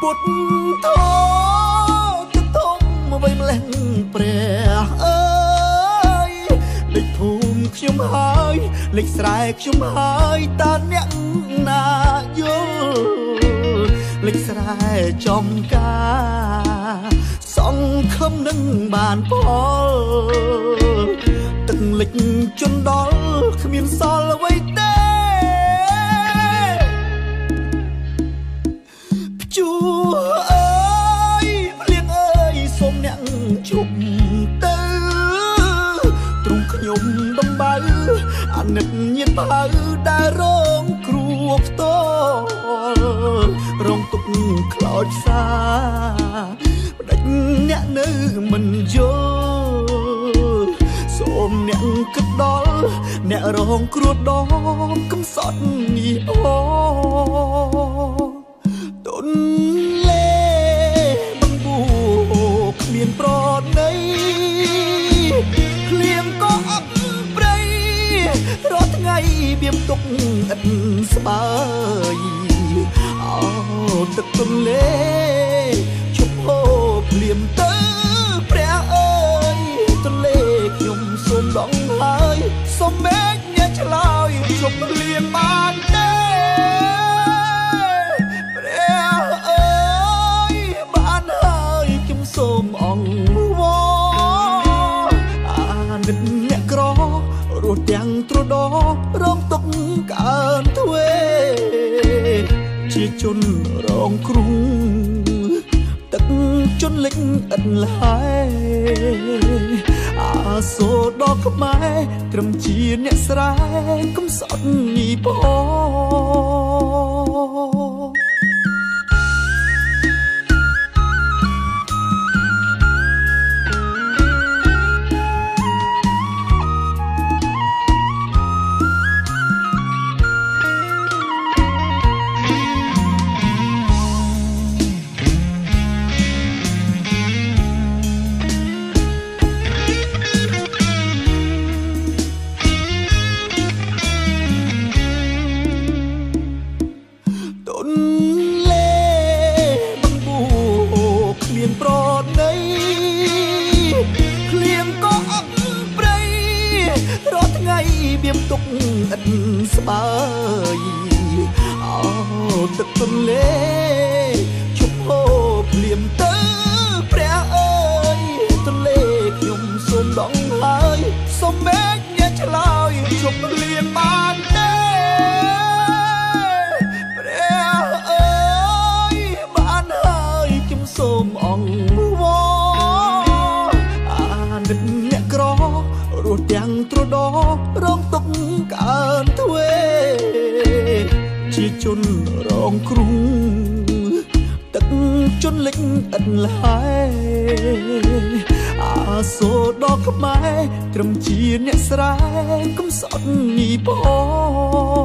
ពុតធោទឹកធំអ្វីម្លេះព្រះអើយលេខភូមិខ្ញុំហើយលេខស្រែខ្ញុំហើយតើអ្នកណាយល់លេខស្រែចំការសង្ឃឹមនឹងបានផលទឹកលិចជន់ដល់គ្មានសល់អ្វីទេជួអើយភ្លៀងអើយសូមអ្នកជប់ទៅទ្រង់ខ្ញុំដំបៅអាណិតញាតផៅដែលរងគ្រោះផ្ទាល់រងទុកខ្លោចផ្សាបដិញអ្នកនៅមិនយល់សូមអ្នកគិតដល់អ្នករងគ្រោះដល់កំសត់នេះអូទុនលេបង្បួគ្មានប្រណីភ្លៀងក៏អត់ព្រៃរាល់ថ្ងៃបៀមទុកឥតស្បើយអូទឹកទុនលេជប់ហូរភ្លៀងទៅព្រះអើយទុនលេខ្ញុំសូមដងហើយសូមមេឃអ្នកឆ្លើយជប់ភ្លៀងបានទេសូមអង្គវអាណិតអ្នកក្ររស់ទាំងទ្រដរងទុកកើនទ្វេជាជនរងគ្រោះទឹកជន់លិចឥតលហើយអាសូរដល់ខ្មែរត្រឹមជាអ្នកស្រែកំសត់នេះផងបៀមទុកឥតស្បើយអូទឹកទន្លេជប់ហូរភ្លៀងទៅព្រះអើយទន្លេខ្ញុំសូមដងហើយសូមមេឃអ្នកឆ្លើយជប់ភ្លៀងបានទេព្រះអើយបានហើយខ្ញុំសូមអង្គវអាណិតអ្នកក្ររស់ទាំងទ្រដរងទុកកើនទ្វេជាជនរងគ្រោះទឹកជន់លិចឥតលហើយអាសូរដល់ខ្មែរត្រឹមជាអ្នកស្រែកំសត់នេះផង